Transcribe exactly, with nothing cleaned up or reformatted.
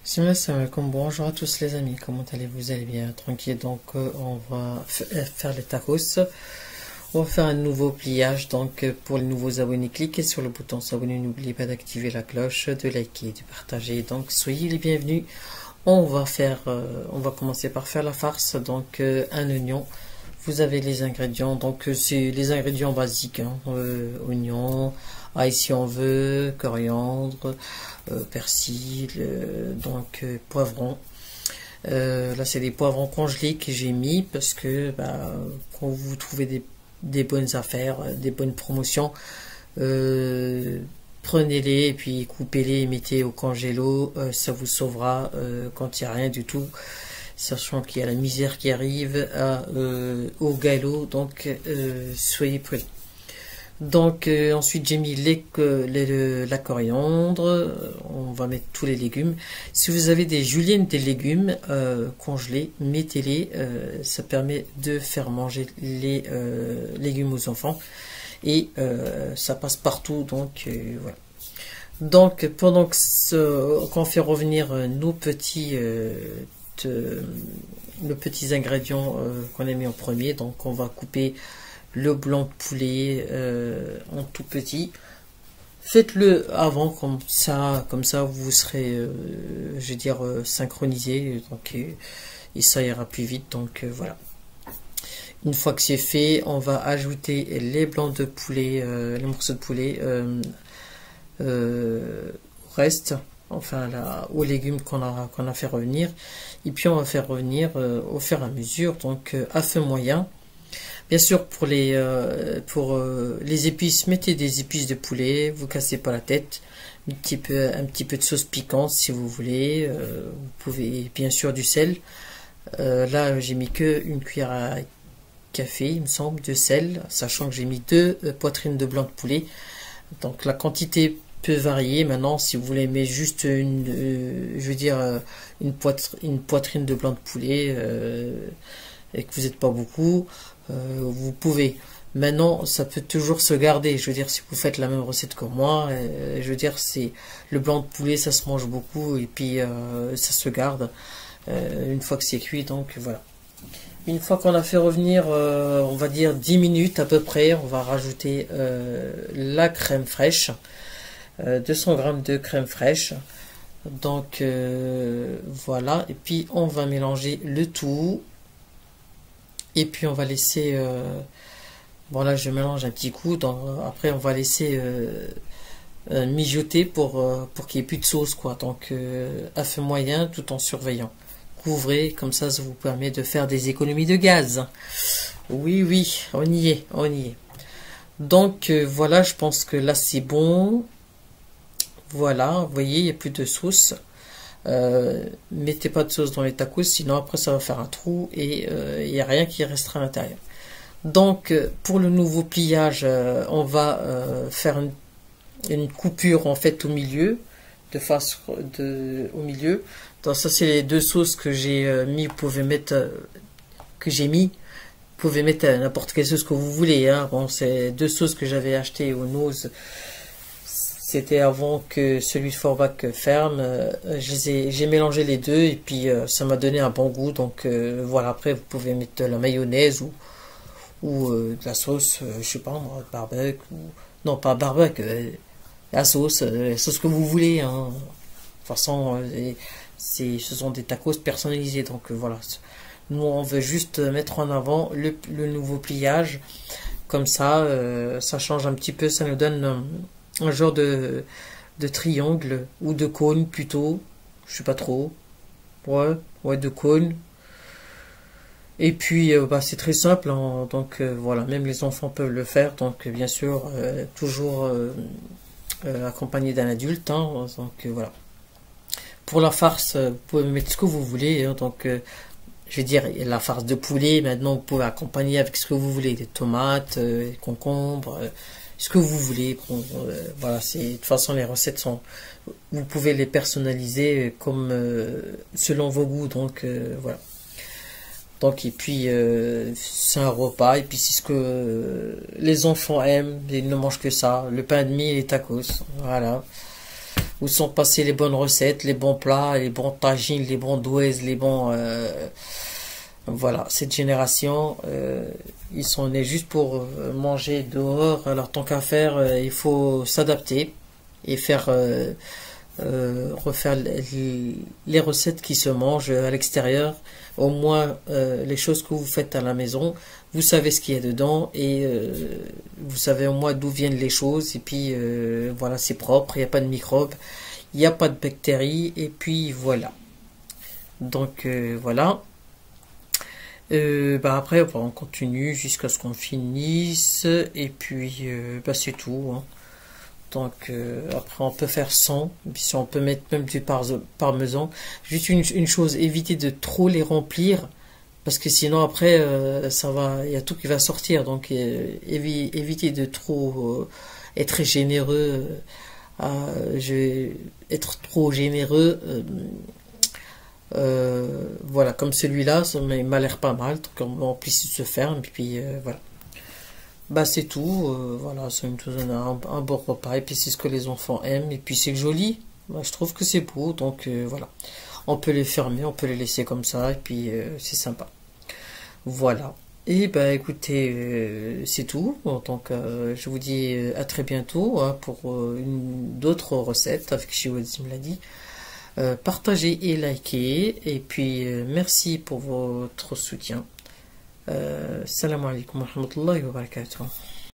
Salam alaikum, bonjour à tous les amis, comment allez-vous? Vous allez bien, tranquille. Donc euh, on va faire les tacos. On va faire un nouveau pliage. Donc euh, pour les nouveaux abonnés, cliquez sur le bouton s'abonner, n'oubliez pas d'activer la cloche, de liker, de partager. Donc soyez les bienvenus. On va faire euh, on va commencer par faire la farce. Donc euh, un oignon, vous avez les ingrédients. Donc euh, c'est les ingrédients basiques, hein. euh, oignon, ail si on veut, coriandre, euh, persil, euh, donc euh, poivron. Euh, là c'est des poivrons congelés que j'ai mis parce que bah, quand vous trouvez des, des bonnes affaires, des bonnes promotions, euh, prenez-les et puis coupez-les et mettez au congélo, euh, ça vous sauvera euh, quand il n'y a rien du tout, sachant qu'il y a la misère qui arrive à, euh, au galop, donc euh, soyez prêts. Donc euh, ensuite j'ai mis les, les, le, la coriandre, on va mettre tous les légumes. Si vous avez des juliennes des légumes euh, congelés, mettez-les, euh, ça permet de faire manger les euh, légumes aux enfants et euh, ça passe partout, donc euh, voilà. Donc pendant que ce, qu'on fait revenir nos petits euh, de, nos petits ingrédients euh, qu'on a mis en premier, donc on va couper le blanc de poulet euh, en tout petit. Faites-le avant, comme ça, comme ça vous serez, euh, je veux dire, euh, synchronisé, donc euh, et ça ira plus vite. Donc euh, voilà. Une fois que c'est fait, on va ajouter les blancs de poulet, euh, les morceaux de poulet euh, euh, au reste, enfin là, aux légumes qu'on a qu'on a fait revenir. Et puis on va faire revenir euh, au fur et à mesure, donc euh, à feu moyen. Bien sûr, pour les euh, pour euh, les épices, mettez des épices de poulet, vous cassez pas la tête. Un petit peu un petit peu de sauce piquante si vous voulez. Euh, vous pouvez bien sûr du sel. Euh, là, j'ai mis que une cuillère à café, il me semble, de sel, sachant que j'ai mis deux euh, poitrines de blanc de poulet. Donc la quantité peut varier. Maintenant, si vous voulez mettre juste une, euh, je veux dire euh, une poitrine une poitrine de blanc de poulet euh, et que vous n'êtes pas beaucoup. Euh, vous pouvez. Maintenant, ça peut toujours se garder. Je veux dire, si vous faites la même recette que moi, euh, je veux dire, c'est le blanc de poulet, ça se mange beaucoup et puis euh, ça se garde euh, une fois que c'est cuit. Donc voilà. Une fois qu'on a fait revenir, euh, on va dire dix minutes à peu près, on va rajouter euh, la crème fraîche, euh, deux cents grammes de crème fraîche. Donc euh, voilà. Et puis on va mélanger le tout. Et puis on va laisser, euh, bon là je mélange un petit coup, donc, euh, après on va laisser euh, euh, mijoter pour, euh, pour qu'il n'y ait plus de sauce, quoi. Donc euh, à feu moyen tout en surveillant. Couvrez, comme ça ça vous permet de faire des économies de gaz. Oui, oui, on y est, on y est. Donc euh, voilà, je pense que là c'est bon. Voilà, vous voyez, il n'y a plus de sauce. Euh, mettez pas de sauce dans les tacos, sinon après ça va faire un trou et il euh, n'y a rien qui restera à l'intérieur. Donc euh, pour le nouveau pliage, euh, on va euh, faire une, une coupure en fait au milieu, de face de au milieu. Donc ça c'est les deux sauces que j'ai euh, mis. Vous pouvez mettre euh, que j'ai mis. Vous pouvez mettre n'importe quelle sauce que vous voulez. Hein. Bon, c'est deux sauces que j'avais achetées au Nose. C'était avant que celui de Forbach ferme. Euh, j'ai mélangé les deux et puis euh, ça m'a donné un bon goût. Donc euh, voilà, après vous pouvez mettre de la mayonnaise ou, ou euh, de la sauce, euh, je sais pas moi, barbecue. Ou... Non, pas barbecue, euh, la sauce, euh, la sauce que vous voulez. Hein. De toute façon, euh, c'est, ce sont des tacos personnalisés. Donc euh, voilà, nous on veut juste mettre en avant le, le nouveau pliage. Comme ça, euh, ça change un petit peu, ça nous donne... Euh, un genre de, de triangle ou de cône plutôt, je sais pas trop, ouais, ouais de cône. Et puis euh, bah, c'est très simple, hein, donc euh, voilà, même les enfants peuvent le faire, donc bien sûr euh, toujours euh, euh, accompagné d'un adulte, hein, donc euh, voilà. Pour la farce, vous pouvez mettre ce que vous voulez, hein, donc euh, je vais dire la farce de poulet. Maintenant vous pouvez accompagner avec ce que vous voulez, des tomates, euh, des concombres. Euh, ce que vous voulez. Bon, euh, voilà, c'est de toute façon les recettes sont, vous pouvez les personnaliser comme euh, selon vos goûts. Donc euh, voilà. Donc et puis euh, c'est un repas et puis c'est ce que euh, les enfants aiment. Ils ne mangent que ça. Le pain de mie et les tacos. Voilà. où sont passées les bonnes recettes, les bons plats, les bons tagines, les bons douaises, les bons... Euh, voilà, cette génération, euh, ils sont nés juste pour manger dehors. Alors tant qu'à faire, euh, il faut s'adapter et faire... Euh, Euh, refaire les, les recettes qui se mangent à l'extérieur, au moins euh, les choses que vous faites à la maison, vous savez ce qu'il y a dedans et euh, vous savez au moins d'où viennent les choses et puis euh, voilà, c'est propre, il n'y a pas de microbes, il n'y a pas de bactéries et puis voilà. Donc euh, voilà. Euh, bah après on continue jusqu'à ce qu'on finisse et puis euh, bah c'est tout, hein. Donc euh, après on peut faire cent, puis si on peut mettre même du parmesan. Juste une, une chose, évitez de trop les remplir, parce que sinon après euh, ça va, il y a tout qui va sortir. Donc euh, évi, évitez de trop euh, être généreux. Euh, je vais être trop généreux. Euh, euh, voilà, comme celui-là, ça m'a l'air pas mal. Donc en plus il se ferme, et puis euh, voilà. Bah c'est tout, euh, voilà, ça nous donne un, un bon repas, et puis c'est ce que les enfants aiment, et puis c'est joli, bah, je trouve que c'est beau, donc euh, voilà. On peut les fermer, on peut les laisser comme ça, et puis euh, c'est sympa. Voilà. Et bah écoutez, euh, c'est tout, donc euh, je vous dis à très bientôt hein, pour euh, d'autres recettes avec Chiwadi me l'a dit. Euh, partagez et likez, et puis euh, merci pour votre soutien. Euh, Salam alaikum wa rahmatullahi wa barakatuh.